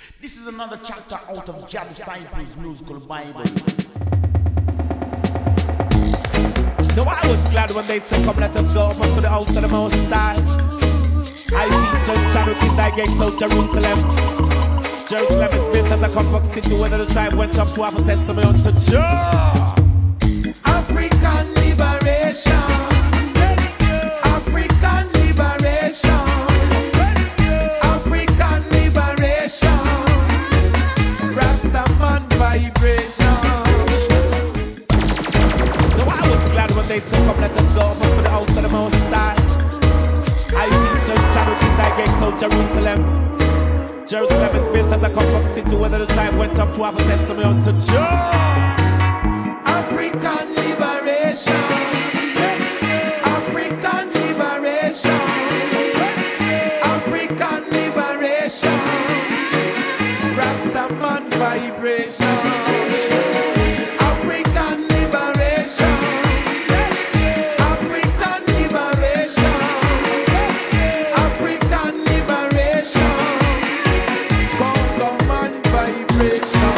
This is another chapter out of Jah Disciples' musical Bible. No, I was glad when they said, come let us go up to the house of the Most High. I feature stand within thy gates, O Jerusalem. Jerusalem is built as a compact city where the tribe went up to have a testimony unto Jah. African liberation. African liberation. African liberation. Rastaman vibration. No, I was glad when they said, come let us go up to the house of the Most High. I feature stand within thy gates, O Jerusalem. Jerusalem is built as a compact city where the tribe went up to have a testimony unto Jah. African liberation. African liberation. African liberation. Rastaman vibration. African liberation. African liberation. African liberation. Congo man vibration.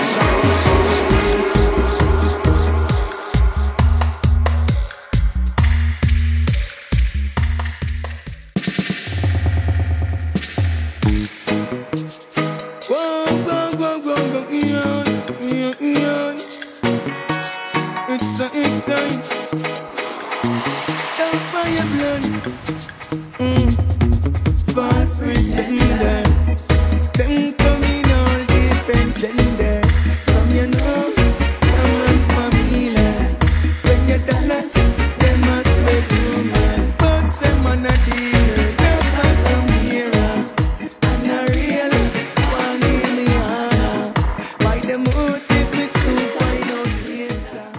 False pretenders, them coming all different genders. Some you know, some unfamiliar. Spend your dollars, them must spread rumors. But them on a dealer, never come here. And a real one in the honor. Why them motive me so find out later.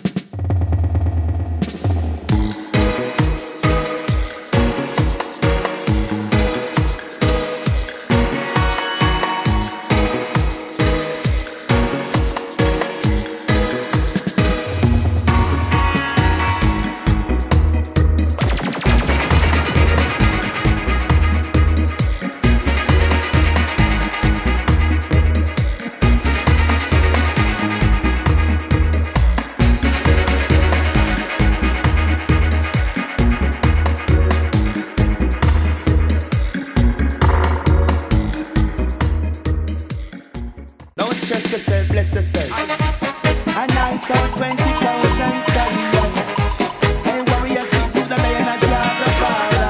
Don't stress yourself, bless yourself. And I saw 20,000 champions. And warriors speak to the lion and God the Father.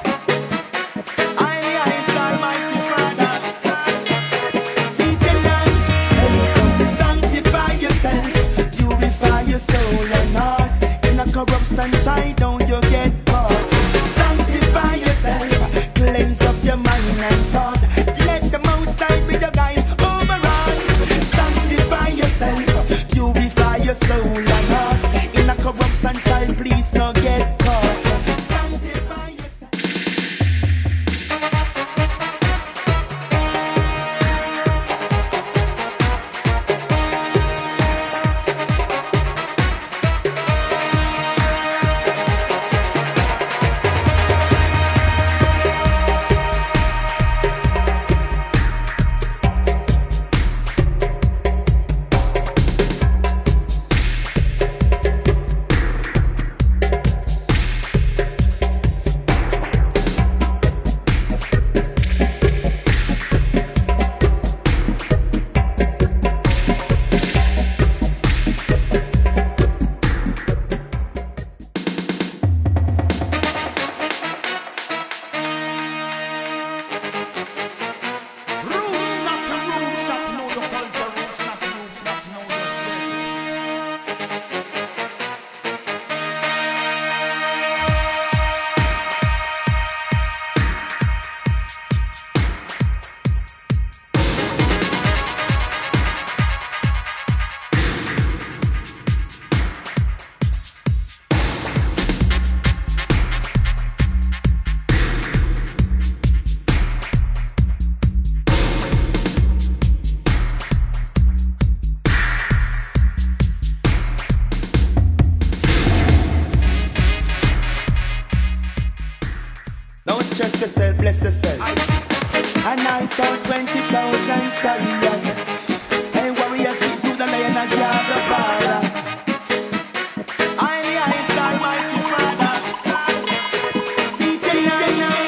I star mighty Father. See the land, and come sanctify yourself. Purify your soul and heart. In a corrupt sunshine, don't you get caught. Sanctify yourself, cleanse up your mind and thought. Let the Most High be the guide overall. Sanctify yourself, purify your soul and heart. In a corrupt sunshine, please don't get caught. Sanctify yourself. Roots not to know your culture. Roots not to know yourself. Don't stress yourself, bless yourself. and I saw 20,000 chariots. Hey, warriors, we do the lion and grab the bar. I'm the highest almighty Father. See tonight.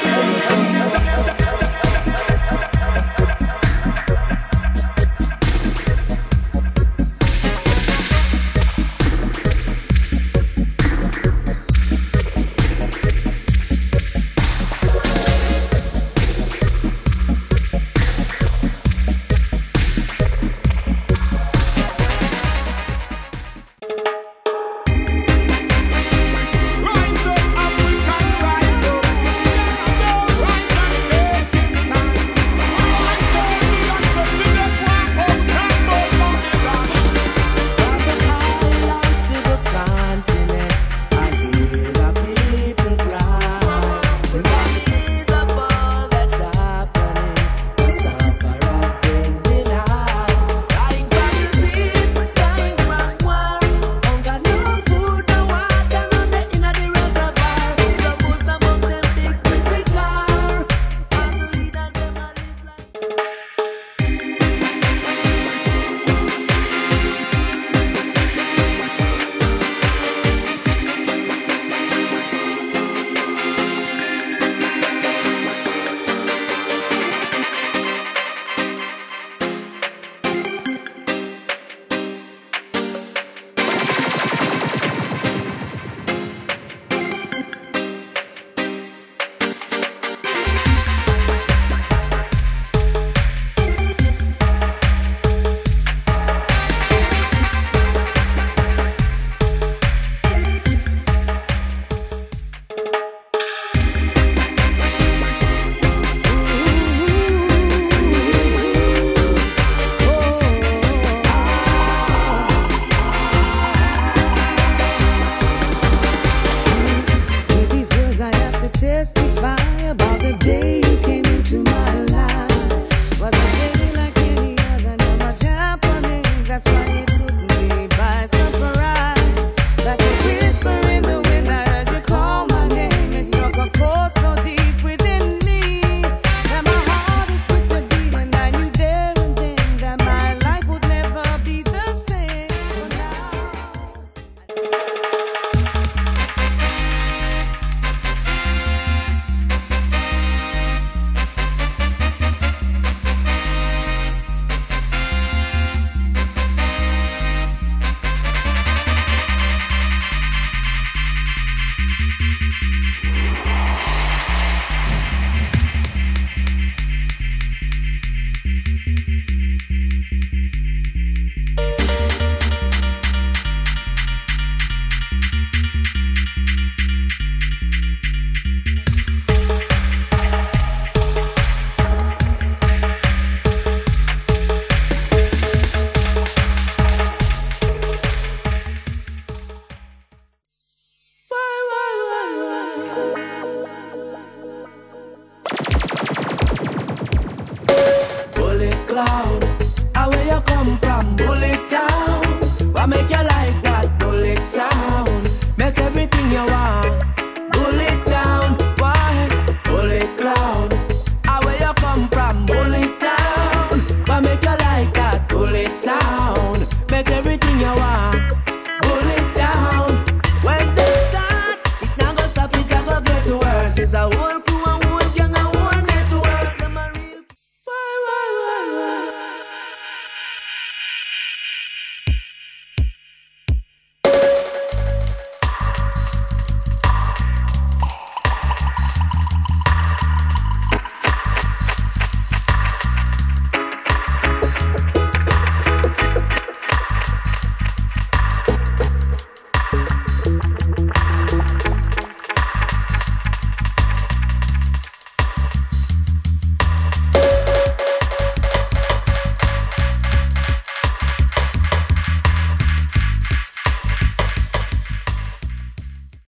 cloud.